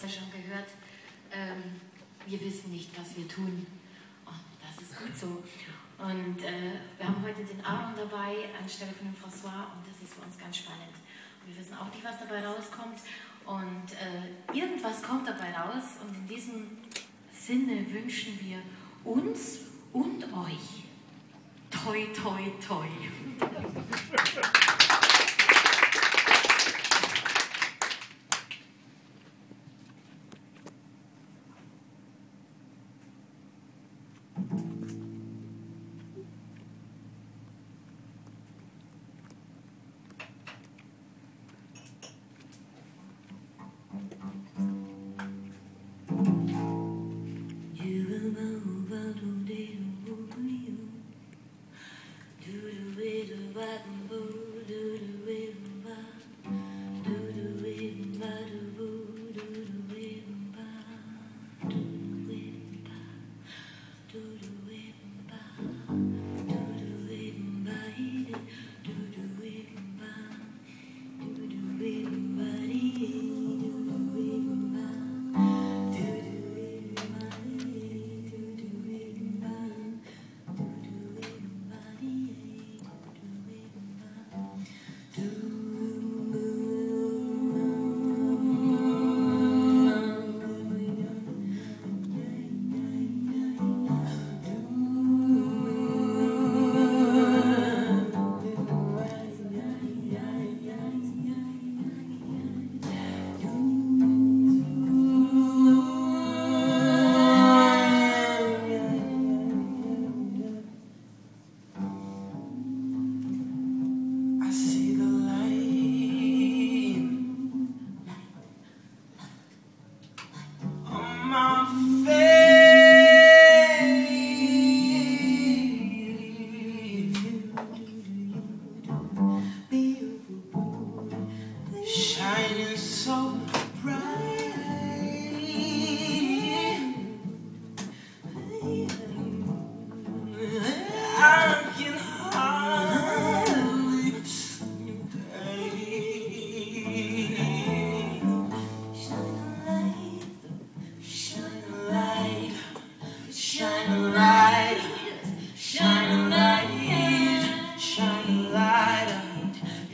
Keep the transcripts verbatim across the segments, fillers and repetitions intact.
ja schon gehört, ähm, wir wissen nicht, was wir tun. Und das ist gut so. Und äh, wir haben heute den Aron dabei anstelle von dem François und das ist für uns ganz spannend. Und wir wissen auch nicht, was dabei rauskommt. Und äh, irgendwas kommt dabei raus. Und in diesem Sinne wünschen wir uns und euch toi, toi, toi.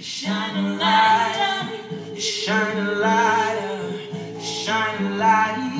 Shine a light, shine a light.